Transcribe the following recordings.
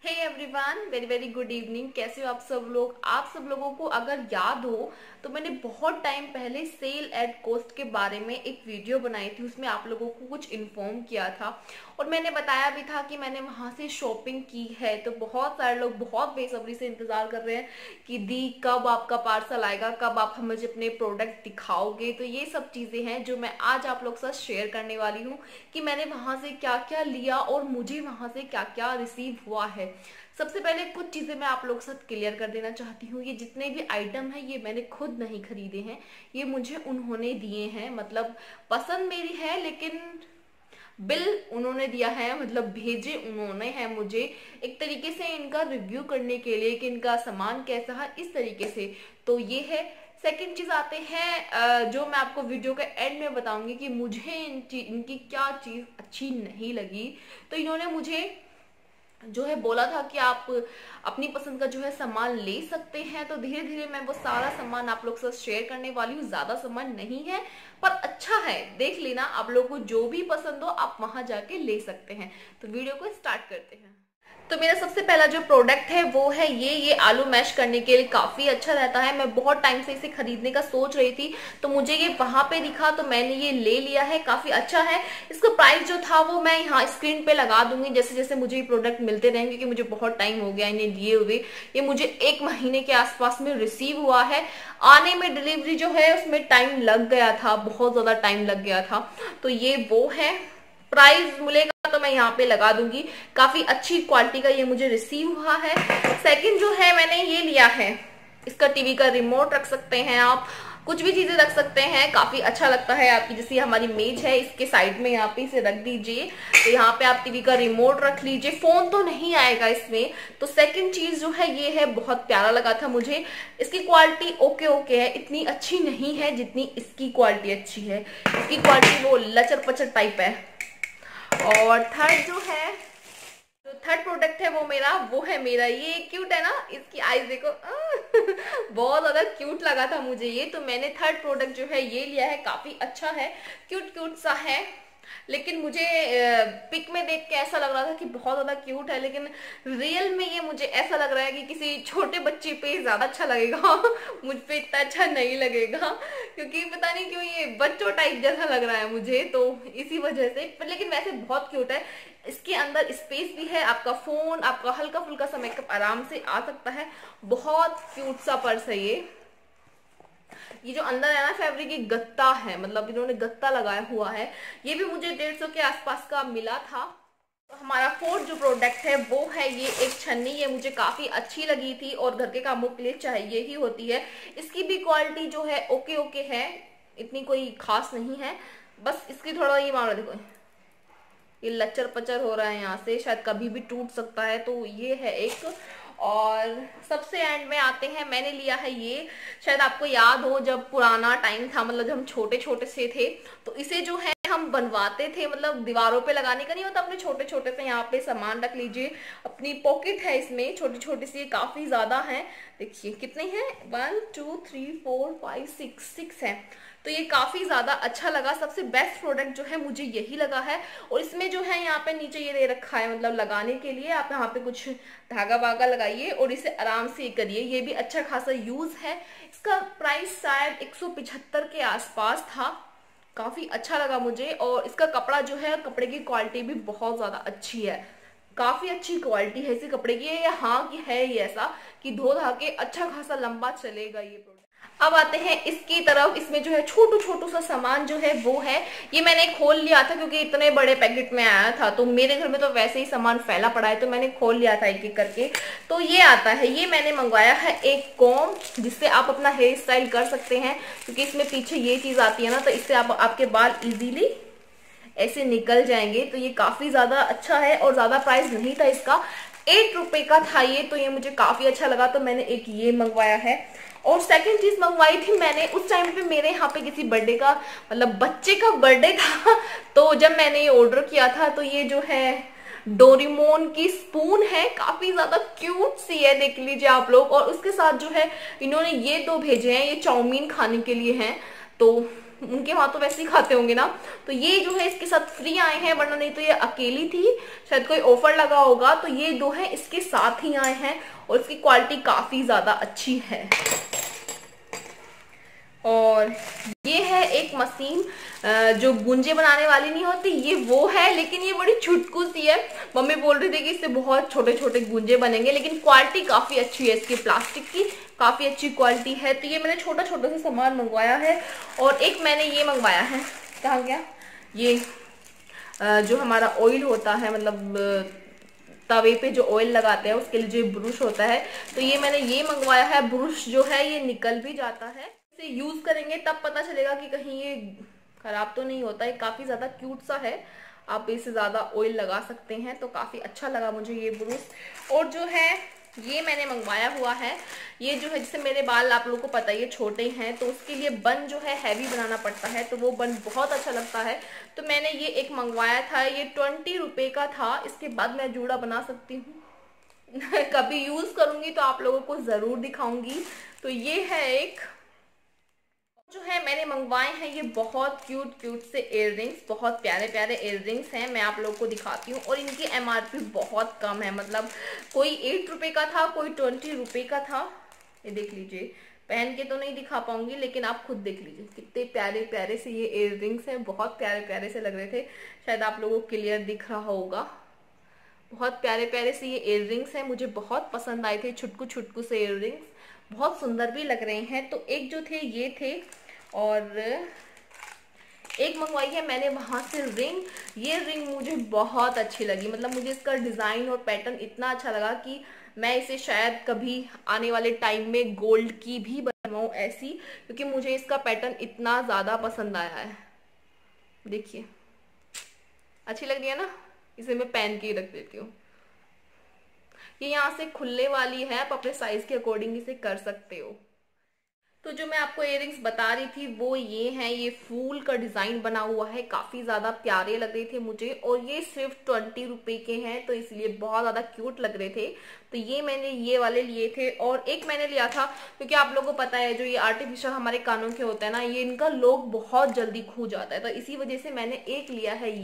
हे everyone, very very good evening. कैसे हो आप सब लोग? आप सब लोगों को अगर याद हो तो मैंने बहुत टाइम पहले सेल एट कॉस्ट के बारे में एक वीडियो बनाई थी। उसमें आप लोगों को कुछ इन्फॉर्म किया था और मैंने बताया भी था कि मैंने वहां से शॉपिंग की है। तो बहुत सारे लोग बहुत बेसब्री से इंतजार कर रहे हैं कि दी कब आपका पार्सल आएगा, कब आप हमें अपने प्रोडक्ट दिखाओगे। तो ये सब चीजें हैं जो मैं आज आप लोग के साथ शेयर करने वाली हूँ कि मैंने वहां से क्या क्या लिया और मुझे वहां से क्या क्या रिसीव हुआ है। सबसे पहले कुछ चीजें मैं आप लोगों के साथ क्लियर कर देना चाहती हूँ। ये जितने भी आइटम है ये मैंने खुद नहीं खरीदे हैं, ये मुझे उन्होंने दिए हैं। मतलब पसंद मेरी है लेकिन बिल उन्होंने दिया है, मतलब भेजे उन्होंने हैं मुझे एक तरीके से इनका रिव्यू करने के लिए कि इनका सामान कैसा है, इस तरीके से। तो ये है। सेकंड चीज आते हैं जो मैं आपको वीडियो के एंड में बताऊंगी कि मुझे इनकी क्या चीज अच्छी नहीं लगी। तो इन्होंने मुझे जो है बोला था कि आप अपनी पसंद का जो है सामान ले सकते हैं। तो धीरे धीरे मैं वो सारा सामान आप लोग के साथ शेयर करने वाली हूँ। ज्यादा सामान नहीं है पर अच्छा है, देख लेना। आप लोग को जो भी पसंद हो आप वहां जाके ले सकते हैं। तो वीडियो को स्टार्ट करते हैं। तो मेरा सबसे पहला जो प्रोडक्ट है वो है ये आलू मैश करने के लिए काफी अच्छा रहता है। मैं बहुत टाइम से इसे खरीदने का सोच रही थी तो मुझे ये वहां पे दिखा तो मैंने ये ले लिया है। काफी अच्छा है। इसका प्राइस जो था वो मैं यहाँ स्क्रीन पे लगा दूंगी जैसे जैसे मुझे ये प्रोडक्ट मिलते रहेंगे, क्योंकि मुझे बहुत टाइम हो गया इन्हें लिए हुए। ये मुझे 1 महीने के आसपास में रिसीव हुआ है। आने में डिलीवरी जो है उसमें टाइम लग गया था, बहुत ज्यादा टाइम लग गया था। तो ये वो है। प्राइस मिलेगा तो मैं यहाँ पे लगा दूंगी। काफी अच्छी क्वालिटी का ये मुझे रिसीव हुआ है। सेकंड जो है मैंने ये लिया है, इसका टीवी का रिमोट रख सकते हैं आप, कुछ भी चीजें रख सकते हैं। काफी अच्छा लगता है आपकी, जैसे हमारी मेज है इसके साइड में यहाँ पे इसे रख दीजिए तो यहाँ पे आप टीवी का रिमोट रख लीजिए। फोन तो नहीं आएगा इसमें। तो सेकंड चीज जो है ये है, बहुत प्यारा लगा था मुझे। इसकी क्वालिटी ओके ओके है, इतनी अच्छी नहीं है जितनी इसकी क्वालिटी अच्छी है। इसकी क्वालिटी वो लचर पचर टाइप है। और थर्ड जो है, जो थर्ड प्रोडक्ट है वो है मेरा ये। क्यूट है ना, इसकी आईज देखो बहुत ज्यादा क्यूट लगा था मुझे ये। तो मैंने थर्ड प्रोडक्ट जो है ये लिया है। काफी अच्छा है, क्यूट क्यूट सा है। लेकिन मुझे पिक में देख के ऐसा लग रहा था कि बहुत ज्यादा क्यूट है, लेकिन रियल में ये मुझे ऐसा लग रहा है कि किसी छोटे बच्चे पे ज्यादा अच्छा लगेगा मुझ पे इतना अच्छा नहीं लगेगा, क्योंकि पता नहीं क्यों ये बच्चों टाइप जैसा लग रहा है मुझे, तो इसी वजह से। पर लेकिन वैसे बहुत क्यूट है। इसके अंदर स्पेस भी है, आपका फोन, आपका हल्का फुल्का सा मेकअप आराम से आ सकता है। बहुत क्यूट सा पर्स है ये जो अंदर है ना फैब्रिक, ये गत्ता है, मतलब इन्होंने गत्ता लगाया हुआ है। ये भी मुझे 150 के आसपास का मिला था। तो हमारा फोर्थ जो प्रोडक्ट है वो है ये एक छन्नी। ये मुझे काफी अच्छी लगी थी और घर के कामों के लिए चाहिए ही होती है। इसकी भी क्वालिटी जो है ओके ओके है, इतनी कोई खास नहीं है। बस इसकी थोड़ा ये मामला देखो, ये लच्चर पचर हो रहा है यहाँ से, शायद कभी भी टूट सकता है। तो ये है एक। और सबसे एंड में आते हैं, मैंने लिया है ये। शायद आपको याद हो जब पुराना टाइम था, मतलब जब हम छोटे छोटे से थे तो इसे जो है हम बनवाते थे। मतलब दीवारों पे लगाने का नहीं होता, अपने छोटे छोटे से यहाँ पे सामान रख लीजिए। अपनी पॉकेट है इसमें छोटी छोटी सी, काफी ज्यादा है। देखिए कितने हैं, 1 2 3 4 5 6 है। तो ये काफी ज्यादा अच्छा लगा। सबसे बेस्ट प्रोडक्ट जो है मुझे यही लगा है। और इसमें जो है यहाँ पे नीचे ये दे रखा है, मतलब लगाने के लिए आप यहाँ पे कुछ धागा वागा लगाइए और इसे आराम से करिए। ये भी अच्छा खासा यूज है। इसका प्राइस शायद 175 के आसपास था। काफी अच्छा लगा मुझे। और इसका कपड़ा जो है, कपड़े की क्वालिटी भी बहुत ज्यादा अच्छी है। काफी अच्छी क्वालिटी है इसी कपड़े की। ये हाँ कि है ये ऐसा कि धो धा के अच्छा खासा लंबा चलेगा ये प्रोडक्ट। अब आते हैं इसकी तरफ। इसमें जो है छोटू छोटू सा सामान जो है वो है, ये मैंने खोल लिया था क्योंकि इतने बड़े पैकेट में आया था। तो मेरे घर में तो वैसे ही सामान फैला पड़ा है तो मैंने खोल लिया था एक एक करके। तो ये आता है, ये मैंने मंगवाया है एक कॉम, जिससे आप अपना हेयर स्टाइल कर सकते हैं। क्योंकि इसमें पीछे ये चीज आती है ना, तो इससे आप आपके बाल इजीली ऐसे निकल जाएंगे। तो ये काफी ज्यादा अच्छा है और ज्यादा प्राइस नहीं था इसका, 8 रुपए का था ये। तो ये मुझे काफी अच्छा लगा तो मैंने एक ये मंगवाया है। और सेकंड चीज मंगवाई थी मैंने उस टाइम पे, मेरे यहाँ पे किसी बर्थडे का, मतलब बच्चे का बर्थडे था तो जब मैंने ये ऑर्डर किया था तो ये जो है डोरेमोन की स्पून है। काफी ज्यादा क्यूट सी है, देख लीजिए आप लोग। और उसके साथ जो है इन्होंने ये 2 भेजे हैं, ये चाउमीन खाने के लिए हैं। तो उनके वहां तो वैसे ही खाते होंगे ना। तो ये जो है इसके साथ फ्री आए हैं, वरना नहीं तो ये अकेली थी, शायद कोई ऑफर लगा होगा। तो ये दो है इसके साथ ही आए हैं और इसकी क्वालिटी काफी ज्यादा अच्छी है। और ये है एक मशीन जो गुंजे बनाने वाली नहीं होती, ये वो है, लेकिन ये बड़ी छुटकू सी है। मम्मी बोल रही थी कि इससे बहुत छोटे छोटे गुंजे बनेंगे, लेकिन क्वालिटी काफी अच्छी है इसकी, प्लास्टिक की काफी अच्छी क्वालिटी है। तो ये मैंने छोटा छोटा सा सामान मंगवाया है। और एक मैंने ये मंगवाया है, कहाँ गया ये, जो हमारा ऑयल होता है, मतलब तवे पे जो ऑयल लगाते हैं उसके लिए जो ब्रश होता है, तो ये मैंने ये मंगवाया है। ब्रश जो है ये निकल भी जाता है, इसे यूज करेंगे तब पता चलेगा कि कहीं ये खराब तो नहीं होता है। काफी ज्यादा क्यूट सा है, आप इससे ज्यादा ऑयल लगा सकते हैं। तो काफी अच्छा लगा मुझे ये ब्रश। और जो है ये मैंने मंगवाया हुआ है, ये जो है, जैसे मेरे बाल आप लोगों को पता है ये छोटे हैं, तो उसके लिए बन जो है हैवी बनाना पड़ता है, तो वो बन बहुत अच्छा लगता है। तो मैंने ये एक मंगवाया था, ये 20 रुपए का था। इसके बाद मैं जूड़ा बना सकती हूँ कभी यूज करूंगी तो आप लोगों को जरूर दिखाऊंगी। तो ये है एक जो है मैंने मंगवाए हैं, ये बहुत क्यूट क्यूट से इयररिंग्स, बहुत प्यारे प्यारे इयररिंग्स हैं। मैं आप लोगों को दिखाती हूँ। और इनकी MRP बहुत कम है, मतलब कोई 8 रुपए का था, कोई 20 रुपए का था। ये देख लीजिए, पहन के तो नहीं दिखा पाऊंगी, लेकिन आप खुद देख लीजिए कितने प्यारे प्यारे से ये इयररिंग्स हैं। बहुत प्यारे प्यारे से लग रहे थे, शायद आप लोगों को क्लियर दिख रहा होगा। बहुत प्यारे प्यारे से ये इयररिंग्स हैं, मुझे बहुत पसंद आए थे, छुटकू छुटकू से इयररिंग्स, बहुत सुंदर भी लग रहे हैं। तो एक जो थे ये थे, और एक मंगवाई है मैंने वहां से रिंग। ये रिंग मुझे बहुत अच्छी लगी, मतलब मुझे इसका डिजाइन और पैटर्न इतना अच्छा लगा कि मैं इसे शायद कभी आने वाले टाइम में गोल्ड की भी बनवाऊं ऐसी, क्योंकि मुझे इसका पैटर्न इतना ज्यादा पसंद आया है। देखिए अच्छी लग रही है ना, इसे मैं पहन के ही रख देती हूँ। ये यहाँ से खुलने वाली है, आप अपने साइज के अकॉर्डिंग इसे कर सकते हो। तो जो मैं आपको इयररिंग्स बता रही थी वो ये हैं, ये फूल का डिजाइन बना हुआ है, काफी ज्यादा प्यारे लग रहे थे मुझे। और ये सिर्फ 20 रुपए के हैं, तो इसलिए बहुत ज्यादा क्यूट लग रहे थे। तो ये मैंने ये वाले लिए थे। और एक मैंने लिया था, क्योंकि आप लोगों को पता है जो ये आर्टिफिशियल हमारे कानों के होते हैं ना, ये इनका लॉक बहुत जल्दी खो जाता है, तो इसी वजह से मैंने एक लिया है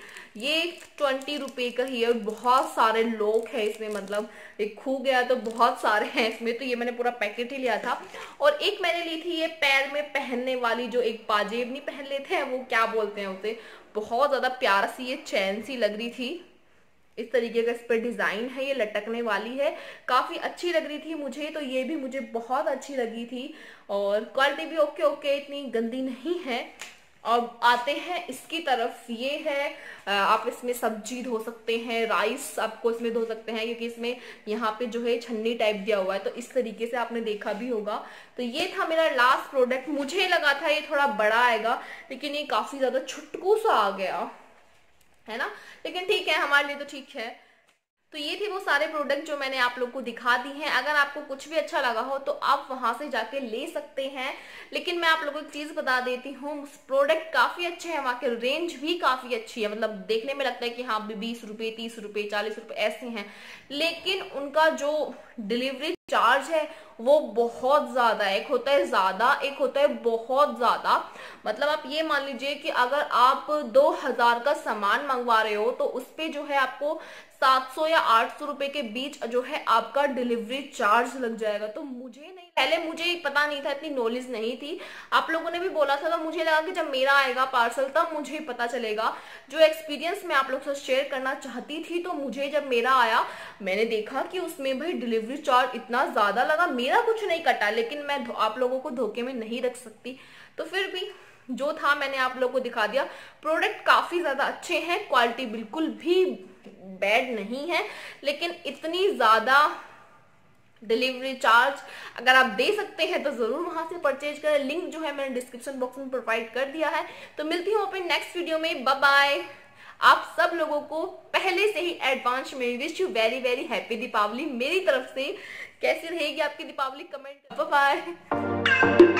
ये 20 रुपए का ही है। बहुत सारे लॉक है इसमें, मतलब एक खो गया तो बहुत सारे हैं इसमें, तो ये मैंने पूरा पैकेट ही लिया था। और एक मैंने ली थी ये पैर में पहनने वाली, जो एक पाजेब नहीं पहन लेते हैं, वो क्या बोलते हैं उसे, बहुत ज्यादा प्यारा सी ये चैन सी लग रही थी। इस तरीके का इस पर डिजाइन है, ये लटकने वाली है, काफी अच्छी लग रही थी मुझे। तो ये भी मुझे बहुत अच्छी लगी थी, और क्वालिटी भी ओके ओके, इतनी गंदी नहीं है। अब आते हैं इसकी तरफ, ये है, आप इसमें सब्जी धो सकते हैं, राइस आपको इसमें धो सकते हैं, क्योंकि इसमें यहाँ पे जो है छन्नी टाइप दिया हुआ है, तो इस तरीके से आपने देखा भी होगा। तो ये था मेरा लास्ट प्रोडक्ट। मुझे लगा था ये थोड़ा बड़ा आएगा, लेकिन ये काफी ज्यादा छुटकू सा आ गया है ना, लेकिन ठीक है, हमारे लिए तो ठीक है। तो ये थे वो सारे प्रोडक्ट जो मैंने आप लोग को दिखा दी हैं। अगर आपको कुछ भी अच्छा लगा हो तो आप वहां से जाके ले सकते हैं, लेकिन मैं आप लोगों को एक चीज बता देती हूँ, प्रोडक्ट काफी अच्छे हैं, वहां की रेंज भी काफी अच्छी है। मतलब देखने में लगता है कि हाँ 20 रुपए 30 रुपए 40 रुपए ऐसे हैं, लेकिन उनका जो डिलीवरी चार्ज है वो बहुत ज्यादा है। एक होता है ज्यादा, एक होता है बहुत ज्यादा। मतलब आप ये मान लीजिए कि अगर आप 2000 का सामान मंगवा रहे हो, तो उस पे जो है आपको 700 या 800 रुपए के बीच जो है आपका डिलीवरी चार्ज लग जाएगा। तो मुझे नहीं, पहले मुझे पता नहीं था, इतनी नॉलेज नहीं थी, आप लोगों ने भी बोला था, तो मुझे लगा कि जब मेरा आएगा पार्सल तब मुझे पता चलेगा। जो एक्सपीरियंस मैं आप लोगों से शेयर करना चाहती थी, तो मुझे जब मेरा आया मैंने देखा कि उसमें भाई डिलीवरी चार्ज इतना ज्यादा लगा। मेरा कुछ नहीं कटा, लेकिन मैं आप लोगों को धोखे में नहीं रख सकती, तो फिर भी जो था मैंने आप लोगों को दिखा दिया। प्रोडक्ट काफी ज्यादा अच्छे हैं, क्वालिटी बिल्कुल भी बैड नहीं है, लेकिन इतनी ज्यादा डिलीवरी चार्ज अगर आप दे सकते हैं तो जरूर वहां से परचेज करें। लिंक जो है मैंने डिस्क्रिप्शन बॉक्स में प्रोवाइड कर दिया है। तो मिलती हूँ अपने नेक्स्ट वीडियो में, बाय बाय। आप सब लोगों को पहले से ही एडवांस में wish you very very happy Deepawali मेरी तरफ से। कैसी रहेगी आपकी दीपावली, कमेंट, बाय बाय।